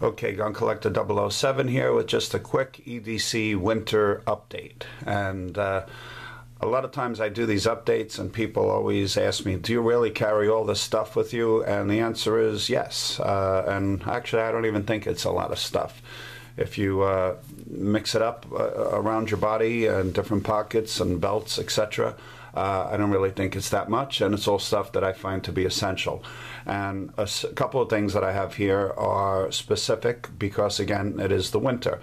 Okay, Gun Collector 007 here with just a quick EDC winter update. And a lot of times I do these updates and people always ask me, do you really carry all this stuff with you? And the answer is yes. And actually I don't even think it's a lot of stuff. If you mix it up around your body and different pockets and belts, etc., I don't really think it's that much, and it's all stuff that I find to be essential. And a couple of things that I have here are specific because, again, it is the winter.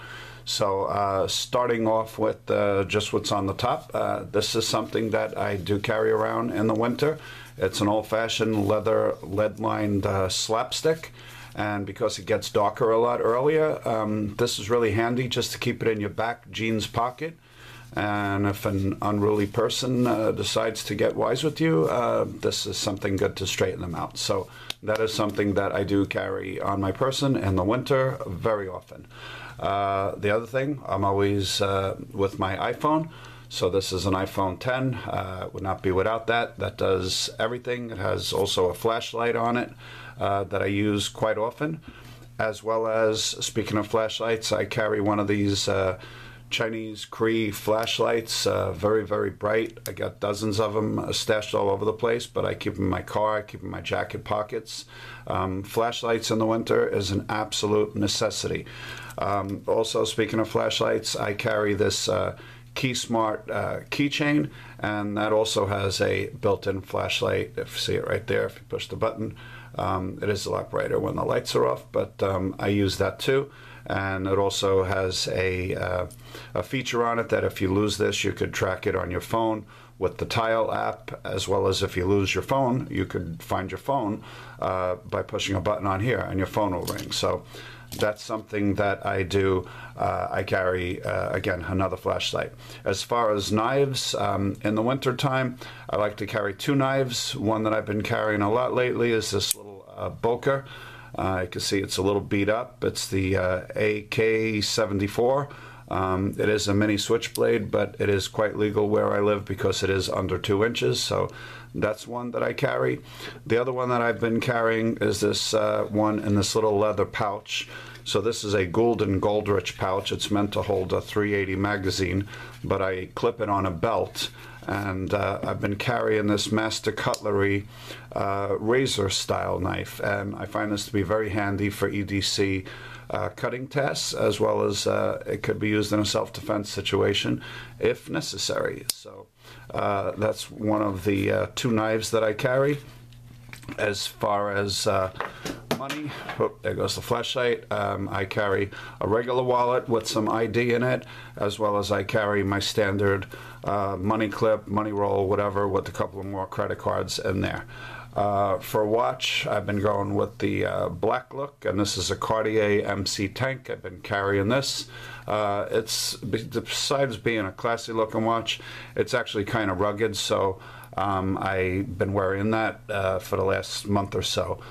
So starting off with just what's on the top, this is something that I do carry around in the winter. It's an old-fashioned leather lead-lined slapstick. And because it gets darker a lot earlier, this is really handy just to keep it in your back jeans pocket. And if an unruly person decides to get wise with you, this is something good to straighten them out. So that is something that I do carry on my person in the winter very often. The other thing, I'm always with my iPhone. So this is an iPhone 10. Would not be without that. That does everything. It has also a flashlight on it that I use quite often. As well as, speaking of flashlights, I carry one of these Chinese Cree flashlights, very, very bright. I got dozens of them stashed all over the place, but I keep them in my car, I keep them in my jacket pockets. Flashlights in the winter is an absolute necessity. Also, speaking of flashlights, I carry this KeySmart keychain, and that also has a built-in flashlight. If you see it right there, if you push the button, it is a lot brighter when the lights are off, but I use that too. And it also has a feature on it that if you lose this, you could track it on your phone with the Tile app, as well as if you lose your phone, you could find your phone by pushing a button on here and your phone will ring. So that's something that I do. I carry, again, another flashlight. As far as knives, in the winter time, I like to carry two knives. One that I've been carrying a lot lately is this little Boker. You can see it's a little beat up. It's the AK-74. It is a mini switchblade, but it is quite legal where I live because it is under 2 inches. So that's one that I carry. The other one that I've been carrying is this one in this little leather pouch. So this is a Gould & Goldrich pouch. It's meant to hold a .380 magazine, but I clip it on a belt. And I've been carrying this Master Cutlery razor style knife, and I find this to be very handy for EDC cutting tasks, as well as it could be used in a self-defense situation if necessary. So that's one of the two knives that I carry. As far as money, oh, there goes the flashlight. I carry a regular wallet with some ID in it, as well as I carry my standard money clip, money roll, whatever, with a couple of more credit cards in there. For a watch, I've been going with the Black Look, and this is a Cartier MC Tank. I've been carrying this. It's, besides being a classy looking watch, it's actually kind of rugged, so I've been wearing that for the last month or so.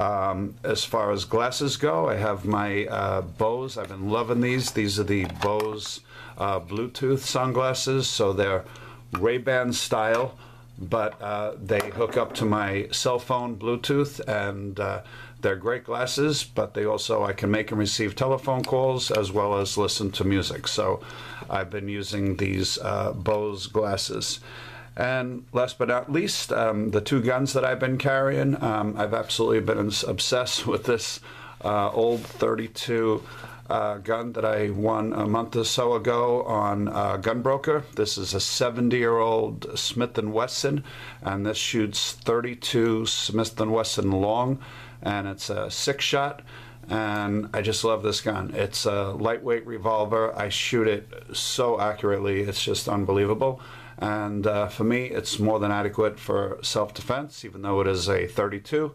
As far as glasses go, I have my Bose. I've been loving these. These are the Bose Bluetooth sunglasses, so they're Ray-Ban style, but they hook up to my cell phone Bluetooth, and they're great glasses, but they also, I can make and receive telephone calls as well as listen to music. So I've been using these Bose glasses. And last but not least, the two guns that I've been carrying. I've absolutely been obsessed with this old 32 gun that I won a month or so ago on Gunbroker. This is a 70-year-old Smith & Wesson, and this shoots 32 Smith & Wesson long, and it's a 6-shot. And I just love this gun. It's a lightweight revolver. I shoot it so accurately, it's just unbelievable. And for me, it's more than adequate for self-defense, even though it is a 32.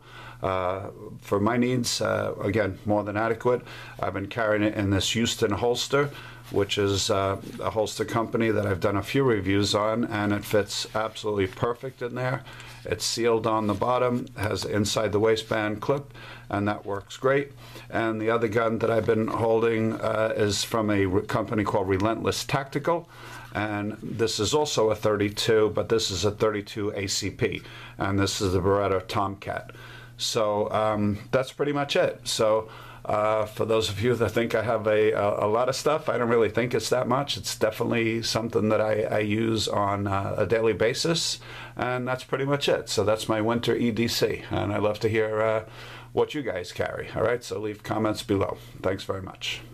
For my needs, again, more than adequate. I've been carrying it in this Houston holster, which is a holster company that I've done a few reviews on, and it fits absolutely perfect in there. It's sealed on the bottom, has inside the waistband clip, and that works great. And the other gun that I've been holding is from a company called Relentless Tactical. And this is also a 32, but this is a 32 ACP, and this is the Beretta Tomcat. So that's pretty much it. So For those of you that think I have a lot of stuff, I don't really think it's that much. It's definitely something that I use on a daily basis, and that's pretty much it. So that's my winter EDC, and I'd love to hear what you guys carry. All right, so leave comments below. Thanks very much.